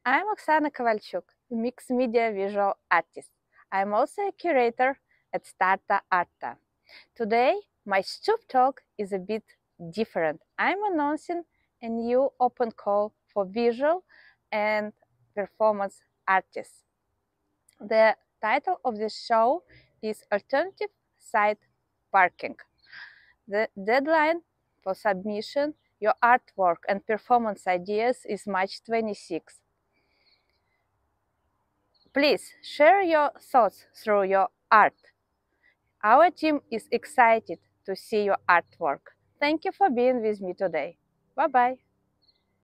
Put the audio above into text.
I'm Oksana Kovalchuk, mixed media visual artist. I'm also a curator at Starta Arta. Today, my Stoop talk is a bit different. I'm announcing a new open call for visual and performance artists. The title of the show is Alternative Site Parking. The deadline for submission your artwork and performance ideas is March 26. Please share your thoughts through your art. Our team is excited to see your artwork. Thank you for being with me today. Bye-bye.